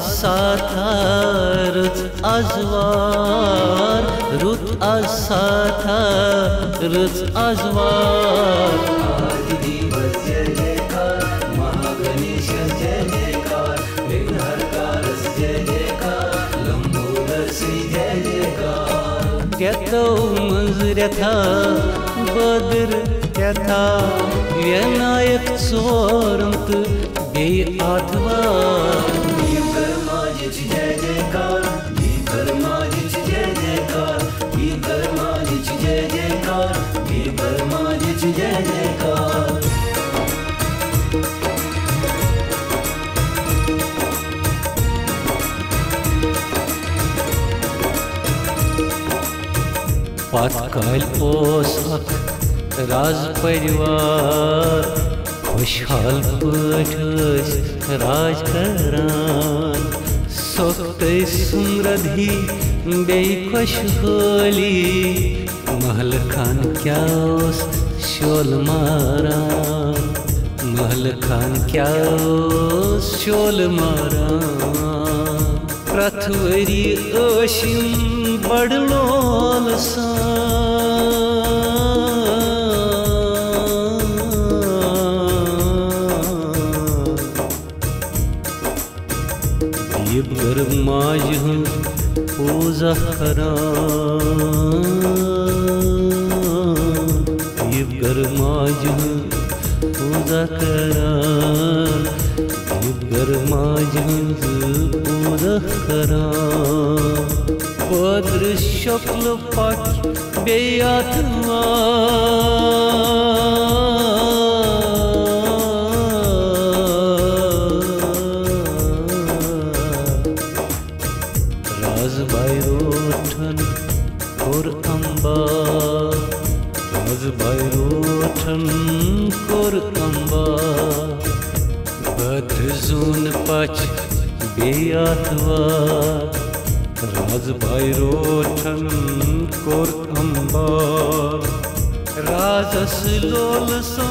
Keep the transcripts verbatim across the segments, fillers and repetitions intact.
साथा रुत आजवार रुत आज साथा रुत आजवार आज दिवस जय जयकार महागणेश जय जयकार विघ्नहरकार जय जयकार लंबोदर श्री जय जयकार केतो मंजरथा बदर केथा विनायक चोरंत बे आठवार बीब गर्भ जय जयकार बीब गर्भ जय जयकार बीब गर्भ जय जयकार बीब गर्भ जय जयकार पत काल ओस अख राज परिवार खुशहाल पठस राज करान सोक्त समृद्धि बे खुशहाली महल खान क्या शोल मारान महल खान क्या शोल मारान प्रथवरी अशिम बड़लोल बीब गर्भ माज पूजा करान बीब गर्भ माज पूजा करान बीब गर्भ माज पूजा करान बद्र शुक्ल पक्ष राज बैरोठन कोर अम्बा राज बैरोठन कोर अम्बा बद्र जोन पक्ष बेयातवार राज बैरोठन कोर अम्बा राजस लोल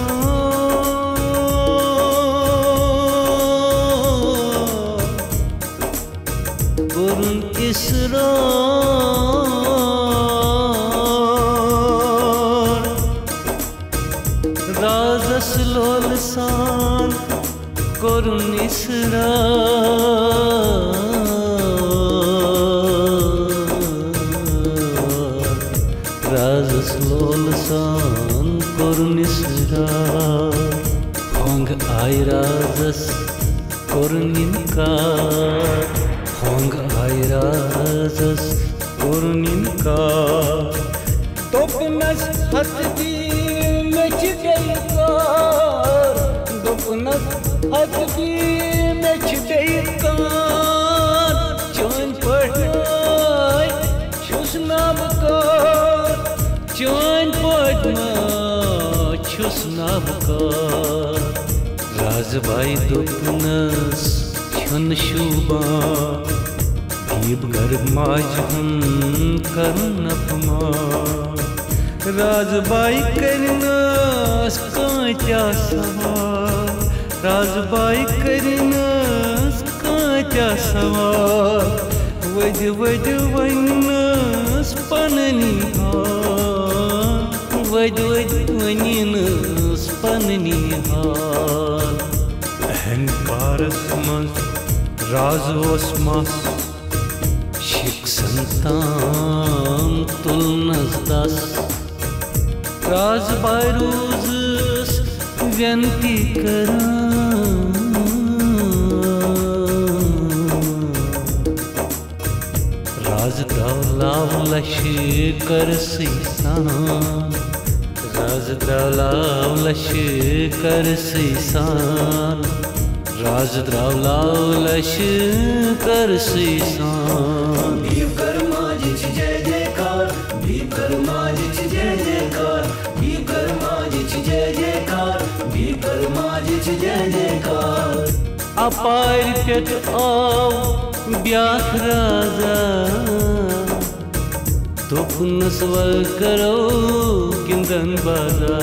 गुरुन इसरार राजस लोल सान गुरुन इसरार राजसलोल सान कोरुनिसरार होंग आई राजस कोरुनिनकार होंग आई राजस कोरुनिनकार दोपनस हतदी मेच गईकार दोपनस हतदी मेच गईकार चोन पढ़ाई छुस नाम कार चोन पढ़ना छुस नाम कार राज भाई दोपनस छन शुबा बीब गर्भ माज हम करन अपमा राज भाई करनस कांचा सवार राज भाई करनस कांचा सवार वज वज वनस पननी हाल वज वज वनस पननी हाल अहंकारस मज राज ओस मस शिक संतान तुलनस दस राज बारूजस व्यंती करान राज दौलाव लश कर सीसान राज दौलाव लश कर सीसान राज दौलाव लश कर सीसान बीब गर्भ जय जयकार बीब गर्भ जय जयकार बीब गर्भ जय जयकार बीब गर्भ जय जयकार अपार पेट आव ब्याख राजा दोपनस वल करो गिंदन बाजा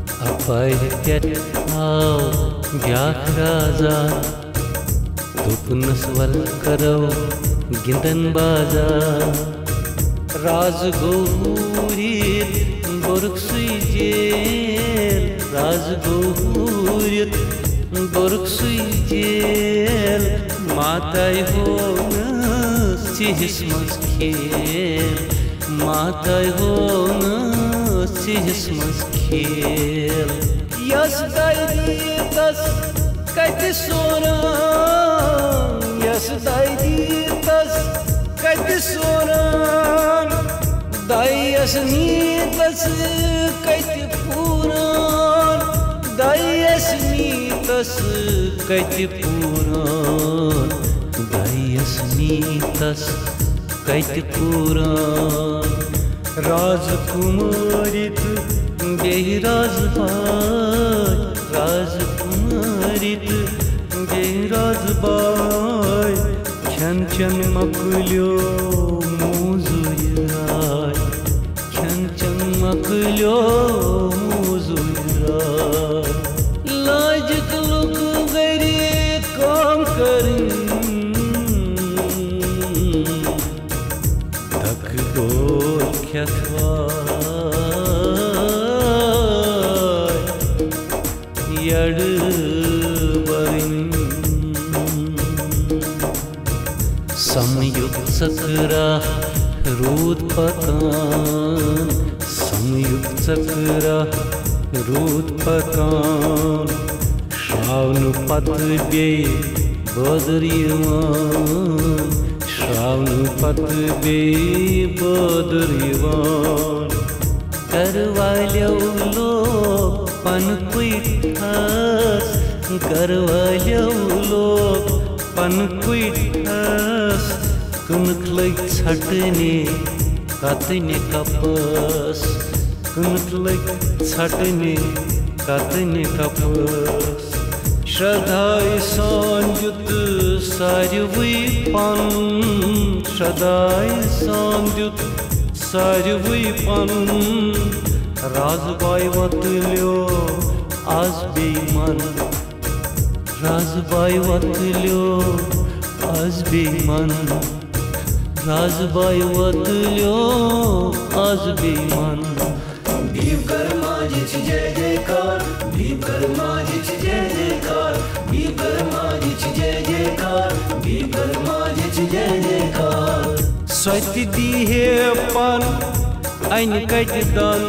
अपार पेट आव ब्याख राजा खुन्नस वल करो गिंदन बाजार राज गोहूरित बुर्ग सुई जेल राज गोहूरित बुर्ग सुई जेल माताय हो सिहिस मज खेल माताय हो सिहिस मज खेल यस दायदीतस कति सोरान यस दायदीतस कति सोरान दायस नीतस कति पुरान दायस नीतस कति पुरान दायस नीतस कति पुरान राजकुमारित बेहि राजबाई राजकुमारित बेहि राजबाई खन चन मकल्यो मोजुराय खन चन मकल्यो मोजुराय लाजक लुक गरी काम करें धक डोल ख्यथवाय यड बरिन संयुक्त सकरा रूद पकान संयुक्त सकरा रूद पकान श्रावण पत बे बदर यवान श्रावण पत बे बदर यवान घर वाल्यो लोग पन कुइठास घर वाल्यो लोग पन कुइठास कुनक लग छटने कतने कपस कुनक लग छटने कतने कपस श्रद्धाय सांजुत सारवई पन श्रद्धाय सांजुत सारवई पन राजबाई वतल्यो आज बेमन राजबाई वतल्यो आज बेमन राजबाई वतल्यो आज बेमन बीब गर्भ माझी जय जयकार बीब गर्भ माझी जय जयकार बीब गर्भ माझी जय जयकार बीब गर्भ माझी जय जयकार स्वति दिहे पन अन कत दन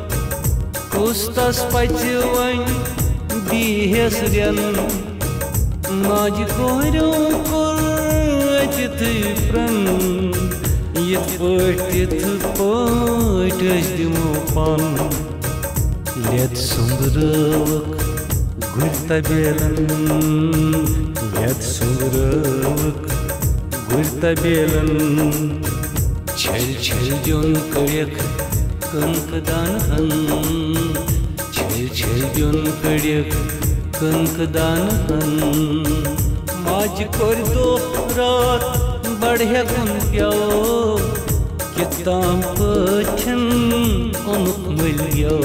कुस्तस पचि वन दिहेस रन माज कोहरो कोर अतिथ प्रन यथ पट तिथ पट दिमो पन लेत सुंदरवक गुर तबेलन लेत सुंदरवक गुर तबेलन छल छल जोन कड़क कंक दान हन छल छल जोन कड़क कंक दान हन माज कोर दो रात बढ़े गुन प्यो किताम पछन उनुक मिलियो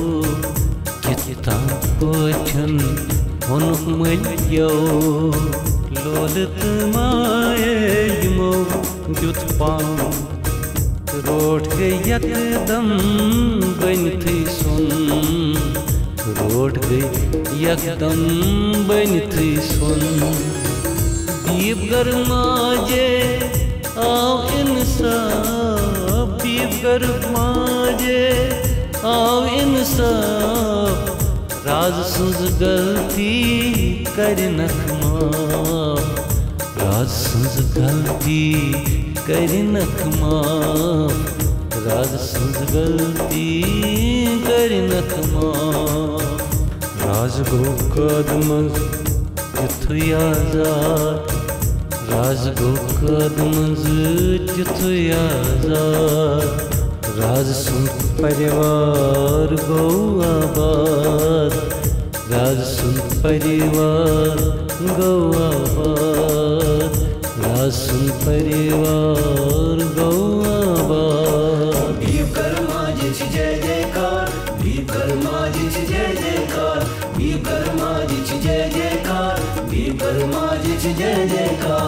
किताम पछन उनुक मिलियो लोलत माए यमो जुत पान रोट गई एकदम बनथी सुन रोट गई एकदम बनथी सुन बीब गर्भ माजे आओ इंसाफ बीब गर्भ माजे आओ इंसाफ राज सुज गलती कर नखमा राज सुज गलती कर नखमा राज सुज गलती कर नखमा राज गो कदम तिथु आजाद राज गो कदम तिथु आजाद राज सुन परिवार गो आबाद राज सुन परिवार गो आबाद राज सुन परिवार गो आबाद बीब गर्भ माझी जय जयकार बीब गर्भ माझी जय जयकार बीब गर्भ माझी जय जयकार बीब गर्भ माझी जय जयकार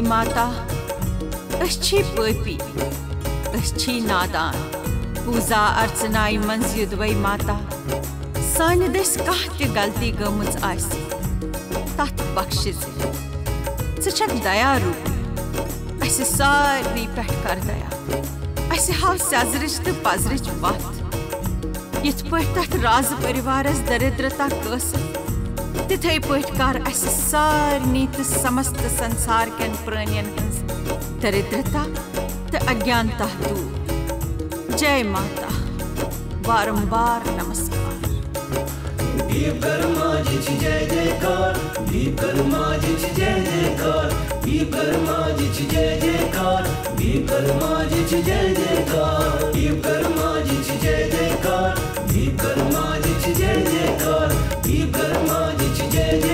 सुंबली माता अच्छी पापी अच्छी नादान पूजा अर्चनाई मंज युदवई माता सान दस कह त गलती गमज आसी तथ बख्श ज़ दया रूप अस सारी पे कर दया अस हाव सजरच तो पजरच वत यथ पे तथ राज परिवारस दरिद्रता कसर तिथे पे कर अस सारनी तो समस्त संसार कन प्राणियन हंस दरिद्रता तो अज्ञानता दूर। जय माता, बारंबार नमस्कार। बीब गर्भ माँ जी जय जयकार, बीब गर्भ माँ जी जय जयकार, बीब गर्भ माँ जी जय जयकार, बीब गर्भ माँ जी जय जयकार, बीब गर्भ माँ जी जय जयकार, बीब गर्भ माँ जी जय जयकार, बीब गर्भ माँ जी जय जयकार।